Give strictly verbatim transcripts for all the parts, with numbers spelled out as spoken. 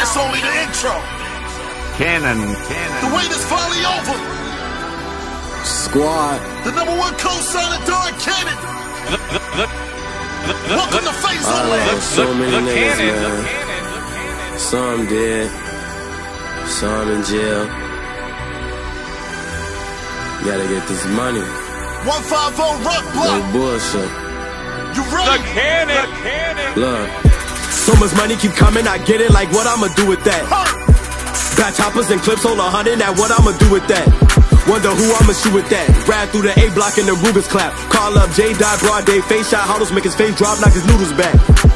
That's only the intro. Cannon, Cannon. The wait is finally over. Squad. The number one co-signer, Don Cannon. Welcome to Phase One. So many niggas, man. Some dead, some in jail. Gotta get this money. one fifty Rock Block. No bullshit. You ready? The Cannon, the Cannon. Look. So much money keep coming, I get it, like what I'ma do with that? Got choppers and clips, hold a hundred, now what I'ma do with that? Wonder who I'ma shoot with that? Ride through the A block and the Ruger's clap. Call up J Dot, broad day, face shot, Huddles make his face drop, knock his noodles back.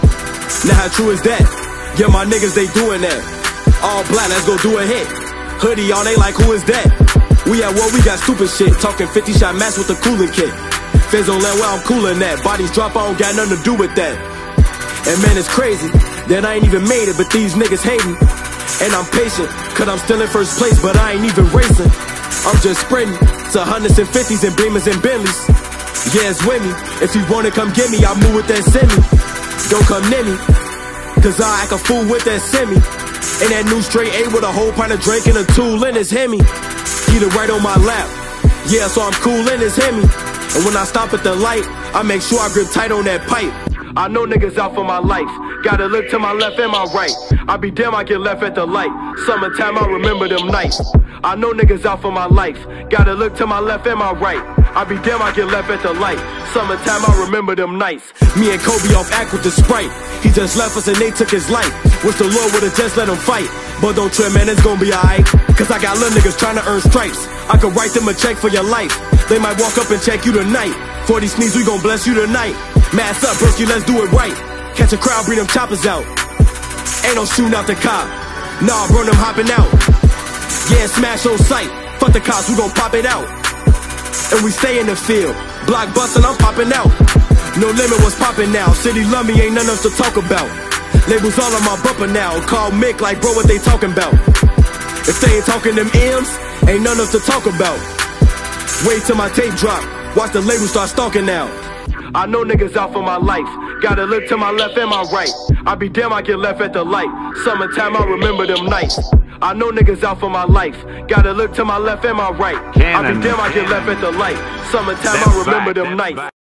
Now how true is that? Yeah, my niggas, they doing that. All black, let's go do a hit. Hoodie on, they like, who is that? We at war, we got stupid shit. Talking fifty shot match with the cooling kit. Feds don't let where I'm coolin' that. Bodies drop, I don't got nothing to do with that. And man, it's crazy that I ain't even made it, but these niggas hating. And I'm patient, cause I'm still in first place, but I ain't even racing. I'm just sprinting to hundreds and fifties and Beamers and Bentleys. Yeah, it's with me. If you wanna come get me, I move with that semi. Don't come near me, cause I act a fool with that semi. And that new straight A with a whole pint of drink and a tool in his Hemi. Get it right on my lap. Yeah, so I'm cool in his Hemi. And when I stop at the light, I make sure I grip tight on that pipe. I know niggas out for my life. Gotta look to my left and my right. I be damn I get left at the light. Summertime, I remember them nights. I know niggas out for my life. Gotta look to my left and my right. I be damn I get left at the light. Summertime, I remember them nights. Me and Kobe off act with the Sprite. He just left us and they took his life. Wish the Lord would've just let him fight. But don't trip, man, it's gonna be alright. Cause I got little niggas trying to earn stripes. I could write them a check for your life. They might walk up and check you tonight. For these sneaks, we gon' bless you tonight. Mass up, broski, let's do it right. Catch a crowd, bring them choppers out. Ain't no shooting out the cop. Nah, bro, them hopping out. Yeah, smash on sight. Fuck the cops, we gon' pop it out. And we stay in the field. Block bustin', I'm popping out. No limit, what's poppin' now? City love me, ain't nothing else to talk about. Labels all on my bumper now. Call Mick like, bro, what they talking about? If they ain't talking them M's, ain't nothing else to talk about. Wait till my tape drop. Watch the label start stalking now. I know niggas out for my life. Gotta look to my left and my right. I be damn I get left at the light. Summertime, I remember them nights. I know niggas out for my life. Gotta look to my left and my right. I be damn I get left at the light. Summertime, I remember them nights.